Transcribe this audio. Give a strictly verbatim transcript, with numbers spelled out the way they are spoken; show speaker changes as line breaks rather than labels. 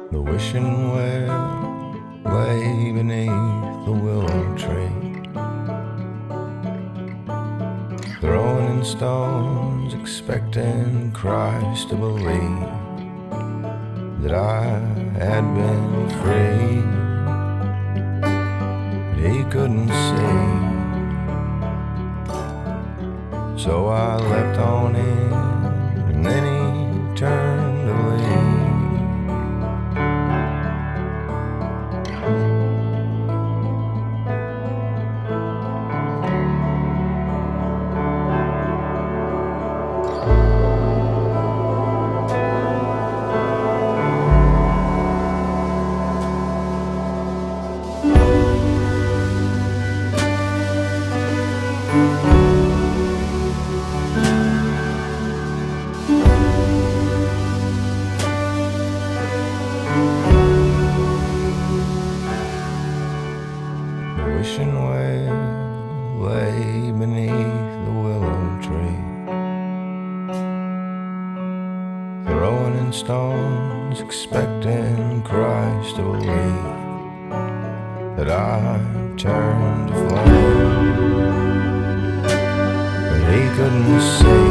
The wishing well lay beneath the willow tree, throwing in stones, expecting Christ to believe that I had been free. But he couldn't see, so I leapt on in, and then he turned to leave. The wishing well lay beneath the willow tree, throwing in stones, expecting Christ to believe that I turned to flame. But he couldn't see,